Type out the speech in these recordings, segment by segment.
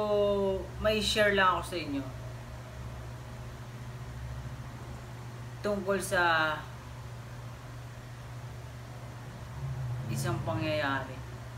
may share lang ako sa inyo tungkol sa isang pangyayari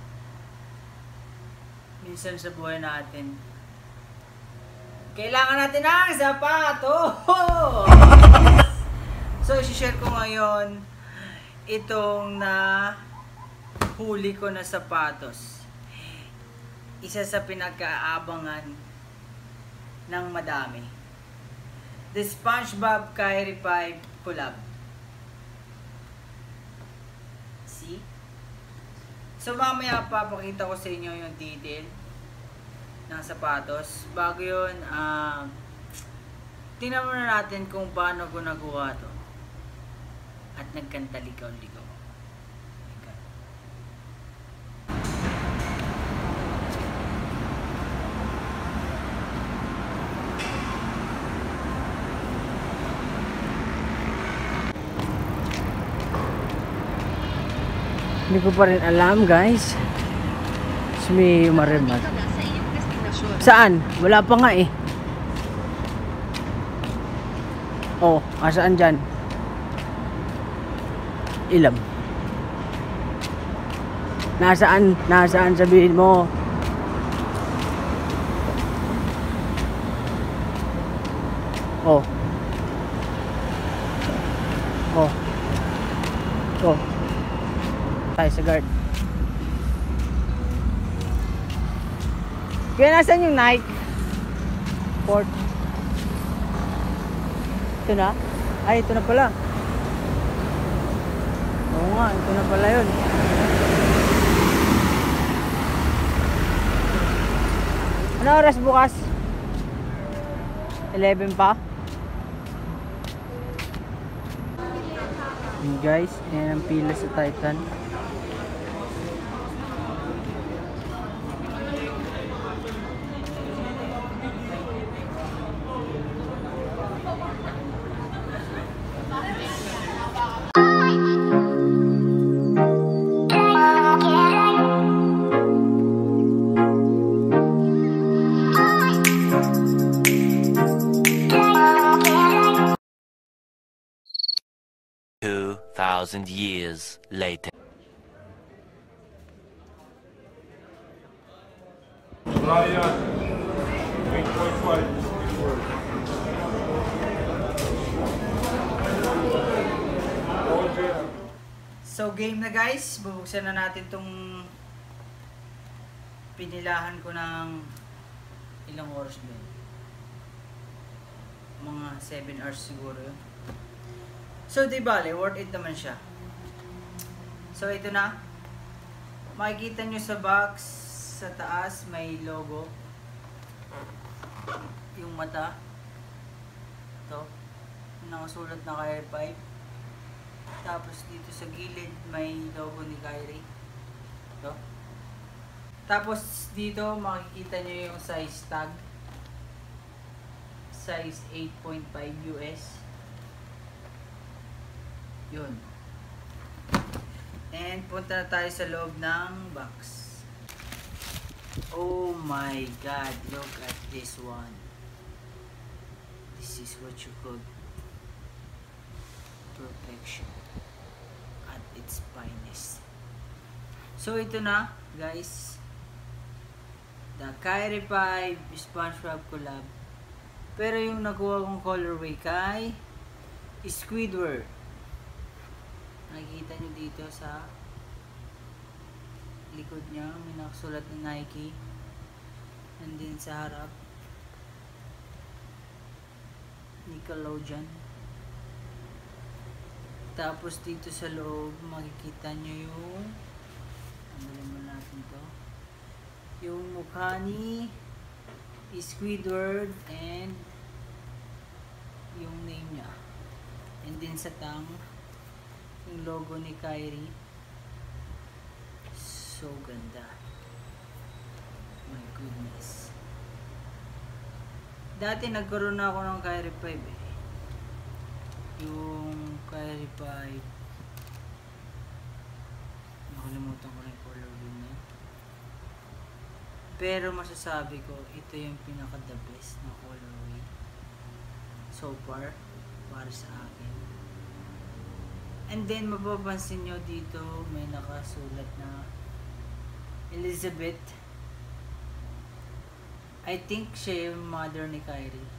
minsan sa buhay natin. Kailangan natin ng sapatos! So, isi-share ko ngayon itong na huli ko na sapatos. Isa sa pinagkaabangan ng madami. The SpongeBob Kyrie 5 collab. See? So mamaya papakita ko sa inyo yung detail ng sapatos. Bago yun, tingnan muna natin kung paano ko nagawa to. At nagkanta ligaw-ligaw. Hindi ko pa rin alam, guys. May umaremat. Saan? Wala pa nga eh. Oh, asaan dyan? Ilam. Nasaan? Nasaan sabihin mo? Oh. Oh. Oh. Tayo sa guard. Kaya nasan yung Nike? Port. Ito na? Ay, ito na pala. Oo nga, ito na pala yun. Ano oras bukas? 11 pa? And guys, yan ang pila sa Titan. Years later. So game na guys, bubuksan na natin tong pinilahan ko ng ilang oras ba? Mga 7 hours siguro yun. So di bale, worth it naman siya. So ito na. Makikita nyo sa box sa taas may logo. Yung mata. Ito. Nakasulat na Kyrie 5. Tapos dito sa gilid may logo ni Kyrie. Ito. Tapos dito makikita nyo yung size tag. Size 8.5 US. Yun. And punta na tayo sa loob ng box. Oh my God, look at this one. This is what you call perfection at its finest. So ito na guys, the Kyrie 5 SpongeBob collab. Pero yung nakuha kong colorway kay Squidward. Nakikita nyo dito sa likod niya may nakasulat na Nike, and then sa harap Nickelodeon. Tapos dito sa loob makikita nyo yung ano natin to, yung mukha ni Squidward and yung name niya, and then sa tang yung logo ni Kyrie. So ganda. My goodness. Dati nagkaroon na ako ng Kyrie 5 eh. Yung Kyrie 5, nakalimutan ko na yung color din niya. Pero masasabi ko, ito yung pinaka the best na colorway so far para sa akin. And then mapapansin nyo dito may nakasulat na Elizabeth. I think siya yung mother ni Kyrie.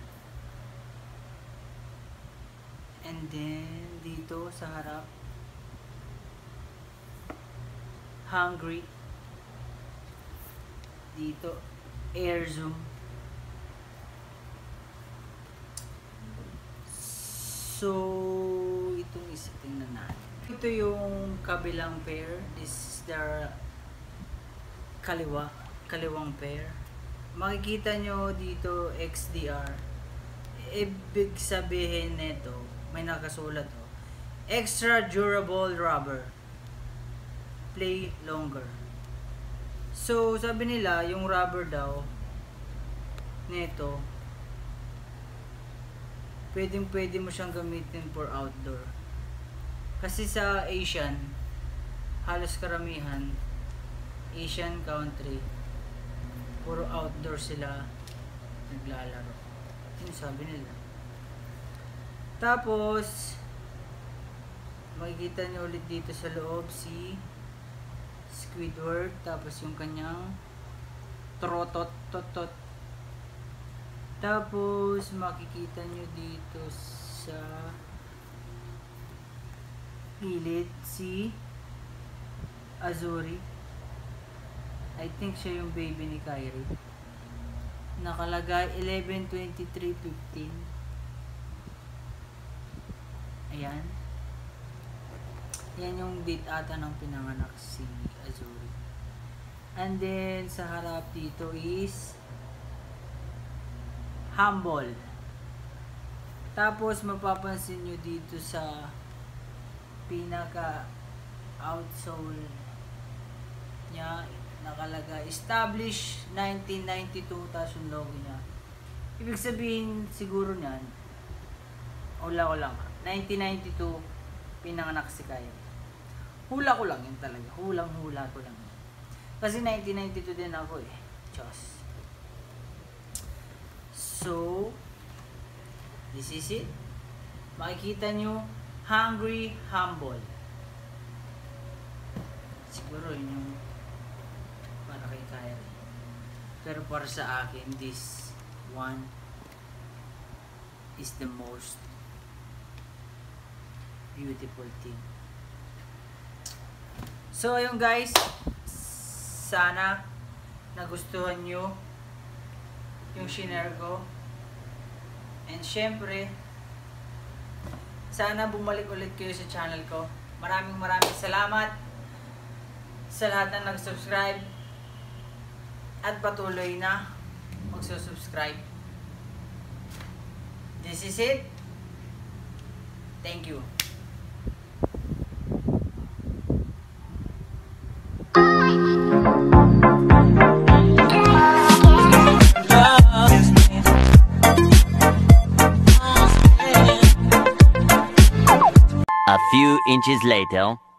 And then dito sa harap, Hungry. Dito, Air Zoom. So, itong isa, tingnan natin. Ito yung kabilang pair. This is the kaliwang pair. Makikita nyo dito XDR. Ibig sabihin nito, may nakasulat to, extra durable rubber, play longer. So sabi nila yung rubber daw nito pwede mo siyang gamitin for outdoor, kasi sa Asian, halos karamihan Asian country, puro outdoor sila naglalaro. Yung sabi nila. Tapos makikita nyo ulit dito sa loob si Squidward, tapos yung kanyang trotot. Tapos makikita nyo dito sa gilid si Azuri. I think siya yung baby ni Kyrie. Nakalagay 11/23/15. Ayan. Yan yung date ata ng pinanganak si Azuri. And then sa harap dito is Humble. Tapos mapapansin nyo dito sa pinaka outsole niya nakalagay established 1992, tapos yung logo niya. Ibig sabihin siguro niyan, hula ko lang, 1992 pinanganak si Kyrie. Hula ko lang yun talaga. Hula ko lang. Kasi 1992 din ako eh. Diyos. So, this is it. Makikita nyo, Hungry, Humble. Siguro yun yung para kay Kyrie. Pero para sa akin, this one is the most beautiful thing. So ayun guys, sana nagustuhan nyo yung shinare ko, and syempre sana bumalik ulit kayo sa channel ko. Maraming salamat sa lahat na nag-subscribe at patuloy na magsusubscribe. This is it. Thank you. A few inches later.